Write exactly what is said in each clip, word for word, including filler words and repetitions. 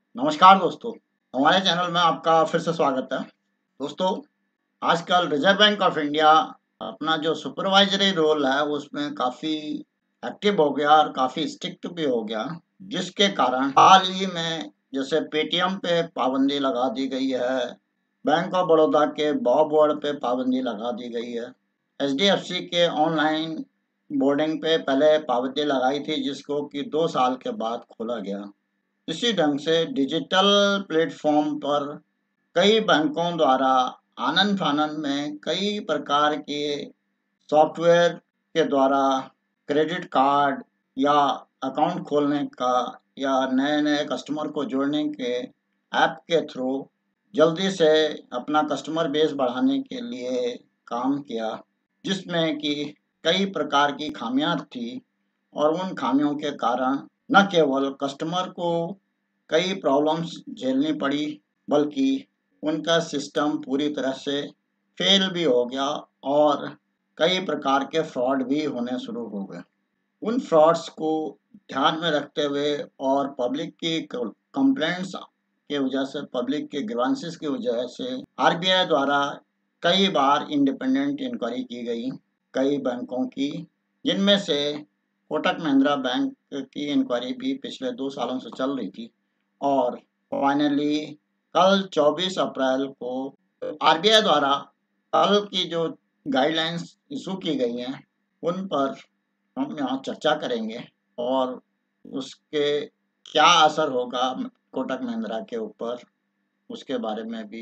नमस्कार दोस्तों, हमारे चैनल में आपका फिर से स्वागत है। दोस्तों, आजकल रिजर्व बैंक ऑफ इंडिया अपना जो सुपरवाइजरी रोल है उसमें काफ़ी एक्टिव हो गया और काफ़ी स्ट्रिक्ट भी हो गया, जिसके कारण हाल ही में जैसे पेटीएम पे पाबंदी लगा दी गई है, बैंक ऑफ बड़ौदा के बॉब वर्ड पे पाबंदी लगा दी गई है, एचडीएफसी के ऑनलाइन बोर्डिंग पे पहले पाबंदी लगाई थी जिसको कि दो साल के बाद खोला गया। इसी ढंग से डिजिटल प्लेटफॉर्म पर कई बैंकों द्वारा आनन-फानन में कई प्रकार के सॉफ्टवेयर के द्वारा क्रेडिट कार्ड या अकाउंट खोलने का या नए-नए कस्टमर को जोड़ने के ऐप के थ्रू जल्दी से अपना कस्टमर बेस बढ़ाने के लिए काम किया, जिसमें कि कई प्रकार की खामियाँ थी और उन खामियों के कारण न केवल कस्टमर को कई प्रॉब्लम्स झेलनी पड़ी, बल्कि उनका सिस्टम पूरी तरह से फेल भी हो गया और कई प्रकार के फ्रॉड भी होने शुरू हो गए। उन फ्रॉड्स को ध्यान में रखते हुए और पब्लिक की कंप्लेंट्स की वजह से, पब्लिक के ग्रीवेंसेस की वजह से आरबीआई द्वारा कई बार इंडिपेंडेंट इंक्वायरी की गई कई बैंकों की, जिनमें से कोटक महिंद्रा बैंक की इंक्वायरी भी पिछले दो सालों से चल रही थी और फाइनली कल चौबीस अप्रैल को आरबीआई द्वारा कल की जो गाइडलाइंस इशू की गई हैं, उन पर हम यहाँ चर्चा करेंगे और उसके क्या असर होगा कोटक महिंद्रा के ऊपर, उसके बारे में भी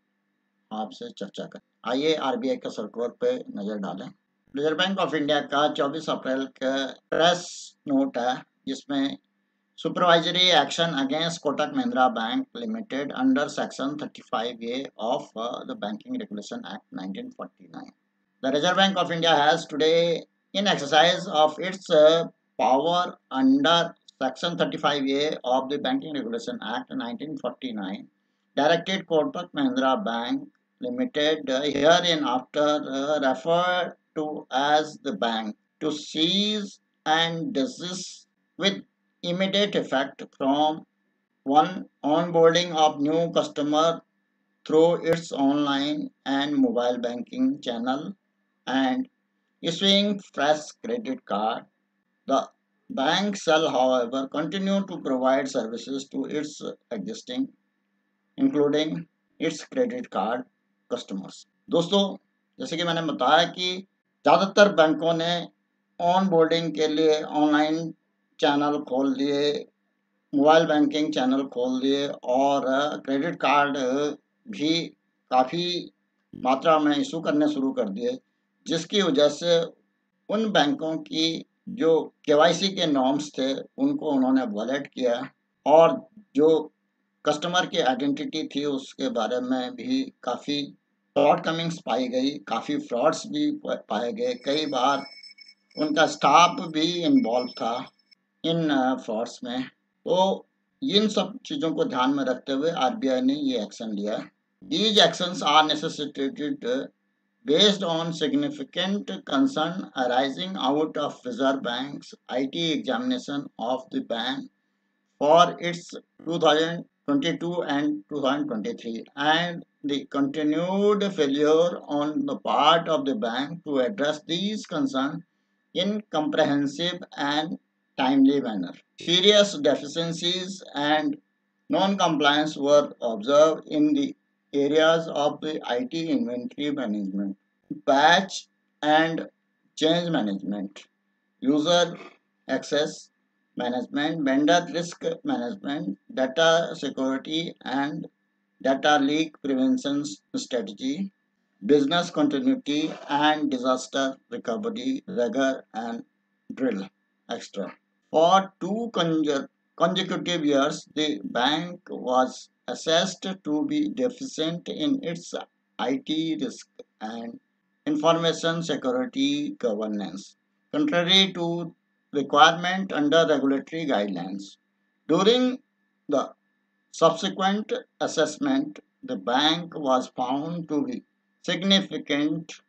आपसे चर्चा करें। आइए आरबीआई के सर्कुलर पे नज़र डालें। रिजर्व बैंक ऑफ इंडिया का चौबीस अप्रैल का प्रेस नोट है, जिसमें supervisory action against Kotak Mahindra Bank Limited under Section thirty-five A of uh, the Banking Regulation Act nineteen forty-nine. The Reserve Bank of India has today, in exercise of its uh, power under Section thirty-five A of the Banking Regulation Act nineteen forty-nine, directed Kotak Mahindra Bank Limited, uh, hereinafter uh, referred to as the bank, to cease and desist with immediate effect from one onboarding of new customer through its online and mobile banking channel and issuing fresh credit card. The bank shall, however, continue to provide services to its existing, including its credit card customers. दोस्तों, जैसे कि मैंने बताया कि ज़्यादातर बैंकों ने on boarding के लिए ऑनलाइन चैनल खोल दिए, मोबाइल बैंकिंग चैनल खोल दिए और क्रेडिट कार्ड भी काफ़ी मात्रा में इशू करने शुरू कर दिए, जिसकी वजह से उन बैंकों की जो केवाईसी के नॉर्म्स थे उनको उन्होंने वायलेट किया और जो कस्टमर की आइडेंटिटी थी उसके बारे में भी काफ़ी शॉर्टकमिंग्स पाई गई, काफ़ी फ्रॉड्स भी पाए गए, कई बार उनका स्टाफ भी इन्वॉल्व था इन फ्रॉड्स में। तो इन सब चीज़ों को ध्यान में रखते हुए आरबीआई ने ये एक्शन लिया। These actions are necessitated based on significant concern arising out of Reserve Bank's I T examination of the bank for its two thousand twenty-two and two thousand twenty-three and the continued failure on the part of the bank to address these concerns in comprehensive and timely manner. Serious deficiencies and non-compliance were observed in the areas of the I T inventory management, batch and change management, user access management, vendor risk management, data security and data leak prevention strategy, business continuity and disaster recovery rigor and drill extra. For two consecutive years, the bank was assessed to be deficient in its I T risk and information security governance, contrary to requirement under regulatory guidelines. During the subsequent assessment, the bank was found to be significantly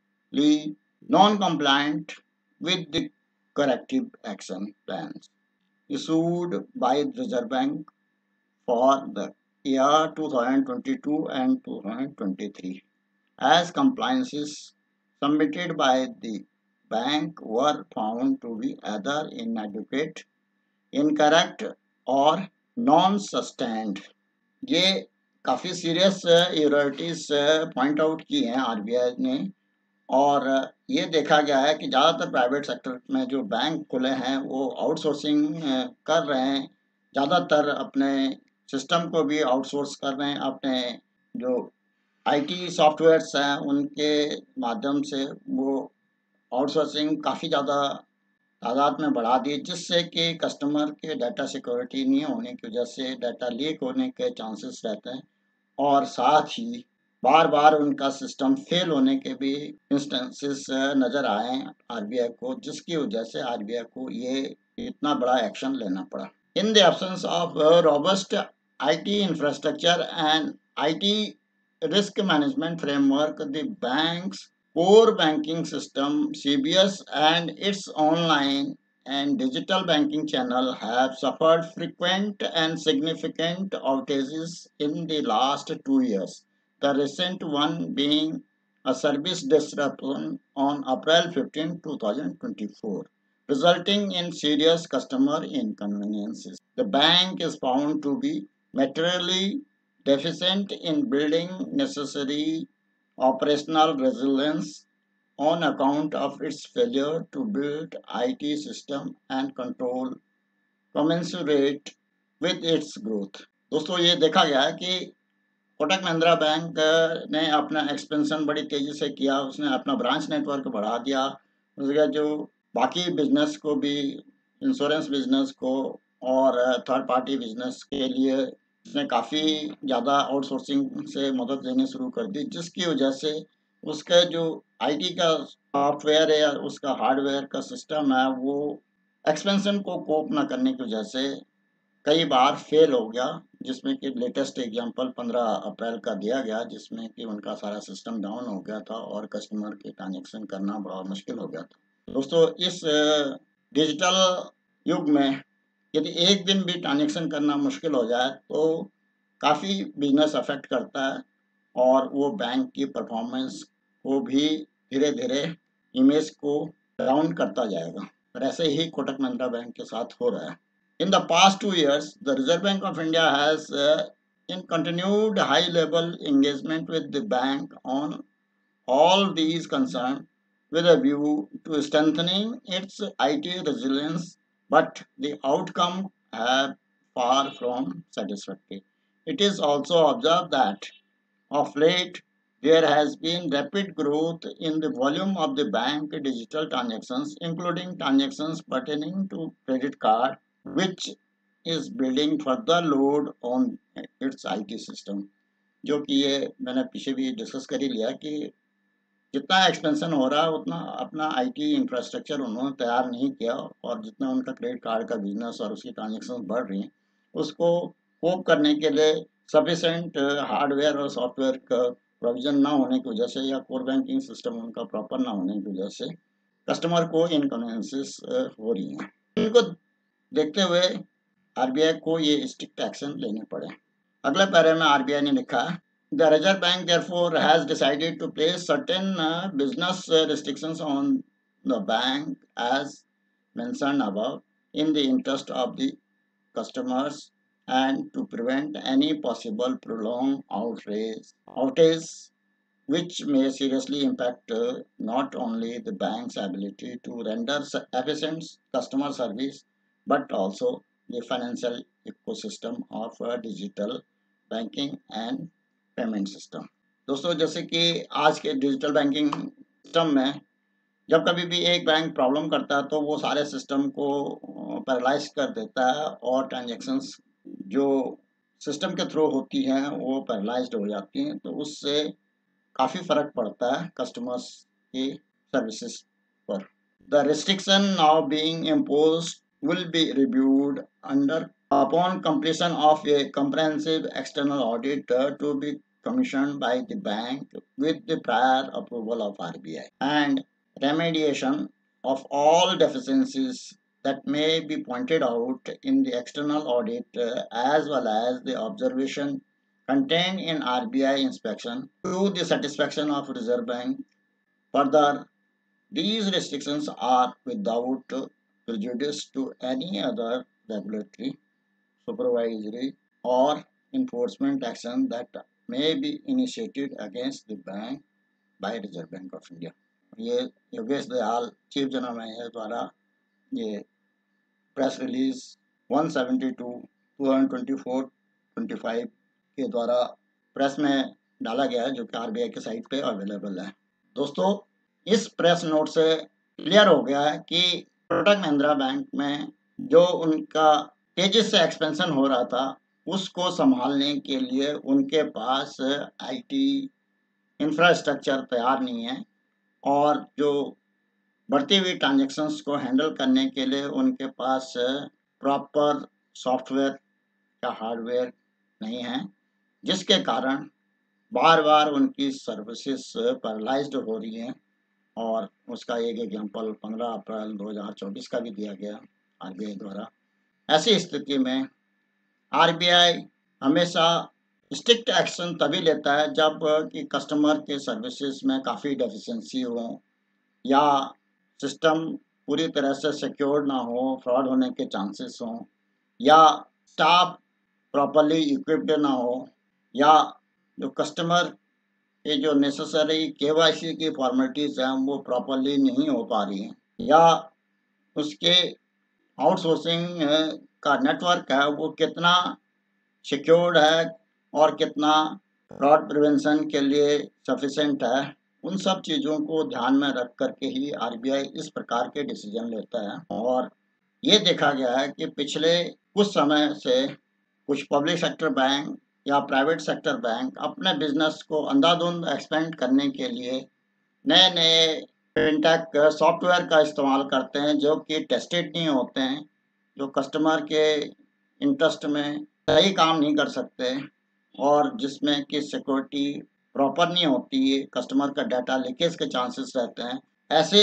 non-compliant with the corrective action plans issued by the Reserve Bank for the year two thousand twenty-two and two thousand twenty-three, as compliances submitted by the bank were found to be either inadequate, incorrect और non sustained. ये काफ़ी serious irregularities point out की हैं RBI ने, और ये देखा गया है कि ज़्यादातर प्राइवेट सेक्टर में जो बैंक खुले हैं वो आउटसोर्सिंग कर रहे हैं, ज़्यादातर अपने सिस्टम को भी आउटसोर्स कर रहे हैं, अपने जो आईटी सॉफ्टवेयर्स हैं उनके माध्यम से वो आउटसोर्सिंग काफ़ी ज़्यादा तादाद में बढ़ा दी, जिससे कि कस्टमर के डाटा सिक्योरिटी नहीं होने की वजह से डाटा लीक होने के चांसेस रहते हैं, और साथ ही बार बार उनका सिस्टम फेल होने के भी इंस्टेंसेस नज़र आए आरबीआई को, जिसकी वजह से आरबीआई को ये इतना बड़ा एक्शन लेना पड़ा। In the absence of robust IT infrastructure and IT risk management framework, the bank's core banking system, C B S, and its online and digital banking channel have suffered frequent and significant outages in the last two years. The recent one being a service disruption on April fifteenth, two thousand twenty-four, resulting in serious customer inconveniences. The bank is found to be materially deficient in building necessary operational resilience on account of its failure to build I T system and control commensurate with its growth. दोस्तों ये देखा गया है कि Kotak Mahindra bank ने अपना expansion बड़ी तेजी से किया, उसने अपना ब्रांच नेटवर्क बढ़ा दिया, उसके जो बाकी बिजनेस को भी, इंश्योरेंस बिजनेस को और थर्ड पार्टी बिजनेस के लिए उसने काफ़ी ज़्यादा आउटसोर्सिंग से मदद देनी शुरू कर दी, जिसकी वजह से उसका जो आईटी का सॉफ्टवेयर है या उसका हार्डवेयर का सिस्टम है वो एक्सपेंशन को कोप ना करने की वजह से कई बार फेल हो गया, जिसमें कि लेटेस्ट एग्जांपल पंद्रह अप्रैल का दिया गया, जिसमें कि उनका सारा सिस्टम डाउन हो गया था और कस्टमर के ट्रांजेक्शन करना बड़ा मुश्किल हो गया था। दोस्तों इस डिजिटल युग में यदि एक दिन भी ट्रांजेक्शन करना मुश्किल हो जाए तो काफ़ी बिजनेस अफेक्ट करता है, और वो बैंक की परफॉर्मेंस को भी धीरे धीरे इमेज को डाउन करता जाएगा, और ऐसे ही कोटक महिंद्रा बैंक के साथ हो रहा है। In the past two years, the Reserve Bank of India has uh, in continued high-level engagement with the bank on all these concerns with a view to strengthening its I T resilience, but the outcome have far from satisfactory. It is also observed that of late there has been rapid growth in the volume of the bank digital transactions, including transactions pertaining to credit card, which is building further load on its I T system. जो कि ये मैंने पीछे भी discuss कर ही लिया कि जितना एक्सपेंशन हो रहा है उतना अपना आईटी इंफ्रास्ट्रक्चर उन्होंने तैयार नहीं किया, और जितना उनका क्रेडिट कार्ड का बिजनेस और उसकी ट्रांजेक्शन बढ़ रही हैं उसको कोप करने के लिए सफिशेंट हार्डवेयर और सॉफ्टवेयर का प्रोविजन ना होने की वजह से या कोर बैंकिंग सिस्टम उनका प्रॉपर ना होने की वजह से कस्टमर को इनकन्वीनियंसेस हो रही हैं। इनको देखते हुए आरबीआई को ये स्ट्रिक्ट एक्शन लेने पड़े। अगले पैरे में आरबीआई ने लिखा है, The Reserve Bank therefore has decided to place certain uh, business uh, restrictions on the bank as mentioned above in the interest of the customers and to prevent any possible prolonged outrage, outage which may seriously impact uh, not only the bank's ability to render efficient customer service but also the financial ecosystem of uh, digital banking and payment system. दोस्तों जैसे कि आज के digital banking system में जब कभी भी एक बैंक प्रॉब्लम करता है तो वो सारे सिस्टम को पैरालाइज कर देता है, और ट्रांजैक्शंस जो सिस्टम के थ्रू होती हैं वो पैरालाइज्ड हो जाती हैं, तो उससे काफ़ी फ़र्क पड़ता है कस्टमर्स की सर्विसेज पर। The restriction now being imposed will be reviewed under upon completion of a comprehensive external audit uh, to be commissioned by the bank with the prior approval of R B I, and remediation of all deficiencies that may be pointed out in the external audit uh, as well as the observation contained in R B I inspection to the satisfaction of Reserve Bank. Further, these restrictions are without prejudice to any other regulatory, supervisory, or enforcement action that may be initiated against the bank by Reserve Bank of India. ये Yogesh Dayal chief general manager द्वारा ये press release one seventy two two twenty four twenty five के द्वारा press में डाला गया है, जो कि आरबीआई के साइट पे अवेलेबल है। दोस्तों, इस प्रेस नोट से क्लियर हो गया है कि कोटक महिंद्रा बैंक में जो उनका तेजी से एक्सपेंशन हो रहा था उसको संभालने के लिए उनके पास आईटी इंफ्रास्ट्रक्चर तैयार नहीं है, और जो बढ़ती हुई ट्रांजैक्शंस को हैंडल करने के लिए उनके पास प्रॉपर सॉफ्टवेयर या हार्डवेयर नहीं है, जिसके कारण बार बार उनकी सर्विसेज पैरालाइज्ड हो रही हैं। और उसका एक एग्जांपल पंद्रह अप्रैल दो हज़ार चौबीस का भी दिया गया आरबीआई द्वारा। ऐसी स्थिति में आरबीआई हमेशा स्ट्रिक्ट एक्शन तभी लेता है जब कि कस्टमर के सर्विसेज में काफ़ी डेफिशिएंसी हो, या सिस्टम पूरी तरह से सिक्योर्ड ना हो, फ्रॉड होने के चांसेस हों, या स्टाफ प्रॉपरली इक्विप्ड ना हो, या जो कस्टमर के जो नेसेसरी केवाईसी की फॉर्मेलिटीज़ हैं वो प्रॉपरली नहीं हो पा रही हैं, या उसके आउटसोर्सिंग का नेटवर्क है वो कितना सिक्योर्ड है और कितना फ्रॉड प्रिवेंशन के लिए सफिशेंट है। उन सब चीज़ों को ध्यान में रख करके ही आरबीआई इस प्रकार के डिसीजन लेता है। और ये देखा गया है कि पिछले कुछ समय से कुछ पब्लिक सेक्टर बैंक या प्राइवेट सेक्टर बैंक अपने बिजनेस को अंधाधुंध एक्सपेंड करने के लिए नए नए फिनटेक सॉफ्टवेयर का इस्तेमाल करते हैं, जो कि टेस्टेड नहीं होते हैं, जो कस्टमर के इंटरेस्ट में सही काम नहीं कर सकते, और जिसमें कि सिक्योरिटी प्रॉपर नहीं होती है, कस्टमर का डाटा लीकेज के चांसेस रहते हैं। ऐसे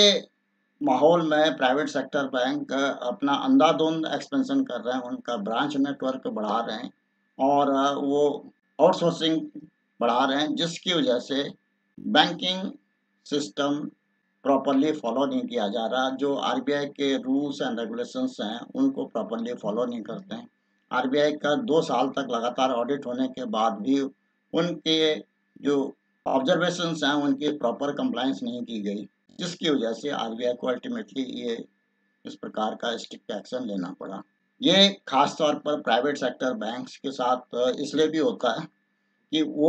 माहौल में प्राइवेट सेक्टर बैंक अपना अंधाधुंध एक्सपेंशन कर रहे हैं, उनका ब्रांच नेटवर्क बढ़ा रहे हैं और वो आउटसोर्सिंग बढ़ा रहे हैं, जिसकी वजह से बैंकिंग सिस्टम प्रॉपरली फॉलो नहीं किया जा रहा। जो आरबीआई के रूल्स एंड रेगुलेशंस हैं उनको प्रॉपरली फॉलो नहीं करते हैं। आरबीआई का दो साल तक लगातार ऑडिट होने के बाद भी उनके जो ऑब्जर्वेशंस हैं उनकी प्रॉपर कंप्लायंस नहीं की गई, जिसकी वजह से आरबीआई को अल्टीमेटली ये इस प्रकार का स्ट्रिक्ट एक्शन लेना पड़ा। ये खास तौर पर प्राइवेट सेक्टर बैंक्स के साथ इसलिए भी होता है कि वो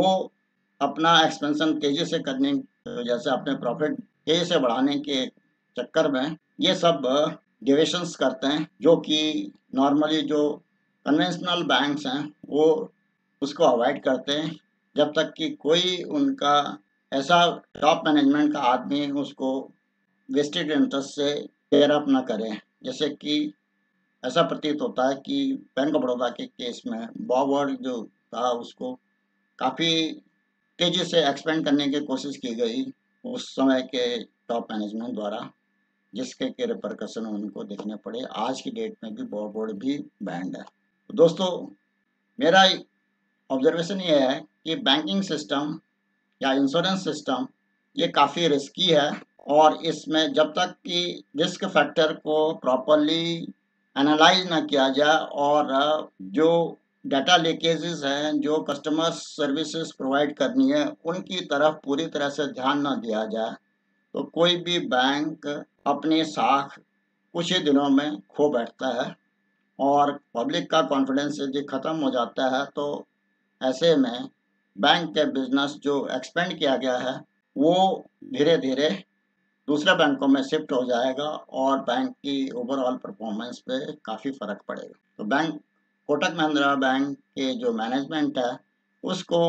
अपना एक्सपेंशन तेजी से करने की वजह से, अपने प्रॉफिट तेजी से बढ़ाने के चक्कर में ये सब डेविएशंस करते हैं, जो कि नॉर्मली जो कन्वेंशनल बैंक्स हैं वो उसको अवॉइड करते हैं, जब तक कि कोई उनका ऐसा टॉप मैनेजमेंट का आदमी उसको वेस्टेड इंटरेस्ट से केयर अप ना करे। जैसे कि ऐसा प्रतीत होता है कि बैंक ऑफ बड़ौदा के केस में बॉब वर्ड जो था उसको काफ़ी तेज़ी से एक्सपेंड करने की कोशिश की गई उस समय के टॉप मैनेजमेंट द्वारा, जिसके के रिपरकशन उनको देखने पड़े। आज की डेट में भी बॉब वर्ड भी बैंड है। तो दोस्तों, मेरा ऑब्जर्वेशन ये है कि बैंकिंग सिस्टम या इंश्योरेंस सिस्टम ये काफ़ी रिस्की है, और इसमें जब तक कि रिस्क फैक्टर को प्रॉपरली एनालाइज ना किया जाए और जो डाटा लीकेजेस हैं, जो कस्टमर सर्विसेज प्रोवाइड करनी है उनकी तरफ पूरी तरह से ध्यान ना दिया जाए, तो कोई भी बैंक अपनी साख कुछ ही दिनों में खो बैठता है और पब्लिक का कॉन्फिडेंस यदि ख़त्म हो जाता है तो ऐसे में बैंक के बिजनेस जो एक्सपेंड किया गया है वो धीरे धीरे दूसरे बैंकों में शिफ्ट हो जाएगा और बैंक की ओवरऑल परफॉर्मेंस पे काफ़ी फ़र्क पड़ेगा। तो बैंक कोटक महिंद्रा बैंक के जो मैनेजमेंट है उसको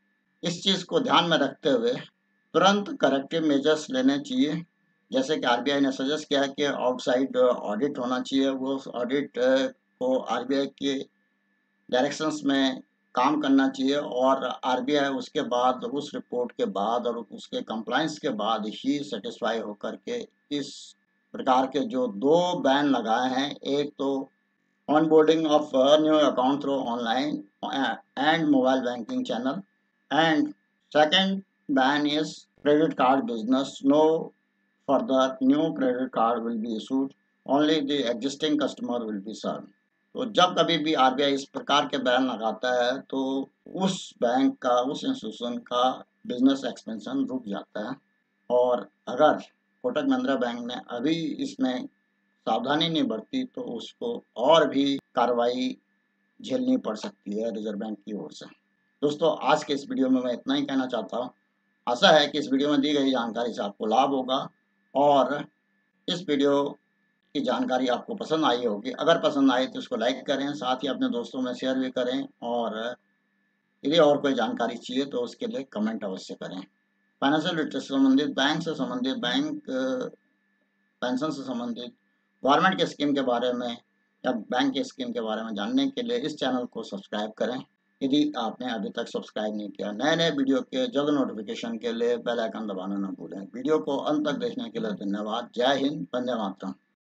इस चीज़ को ध्यान में रखते हुए तुरंत करेक्टिव मेजर्स लेने चाहिए। जैसे कि आरबीआई ने सजेस्ट किया कि आउटसाइड ऑडिट होना चाहिए, वो ऑडिट को आरबीआई के डायरेक्शंस में काम करना चाहिए, और आरबीआई उसके बाद उस रिपोर्ट के बाद और उसके कंप्लायंस के बाद ही सेटिस्फाई होकर के इस प्रकार के जो दो बैन लगाए हैं, एक तो onboarding of a new account through online uh, and mobile banking channel, and second ban is credit card business. No further new credit card will be issued, only the existing customer will be served. तो जब कभी भी RBI इस प्रकार के ban लगाता है तो उस बैंक का, उस इंस्टीट्यूशन का बिजनेस एक्सपेंशन रुक जाता है, और अगर कोटक महिंद्रा बैंक ने अभी इसमें सावधानी नहीं बरती तो उसको और भी कार्रवाई झेलनी पड़ सकती है रिजर्व बैंक की ओर से। दोस्तों, आज के इस वीडियो में मैं इतना ही कहना चाहता हूँ। आशा है कि इस वीडियो में दी गई जानकारी से आपको लाभ होगा और इस वीडियो की जानकारी आपको पसंद आई होगी। अगर पसंद आई तो इसको लाइक करें, साथ ही अपने दोस्तों में शेयर भी करें, और यदि और कोई जानकारी चाहिए तो उसके लिए कमेंट अवश्य करें। फाइनेंशियल लिटरेसी से संबंधित, बैंक से संबंधित, बैंक पेंशन से संबंधित, गवर्नमेंट के स्कीम के बारे में या बैंक के स्कीम के बारे में जानने के लिए इस चैनल को सब्सक्राइब करें यदि आपने अभी तक सब्सक्राइब नहीं किया। नए नए वीडियो के जल्द नोटिफिकेशन के लिए बेल आइकन दबाना न भूलें। वीडियो को अंत तक देखने के लिए धन्यवाद। जय हिंद, वंदे मातरम।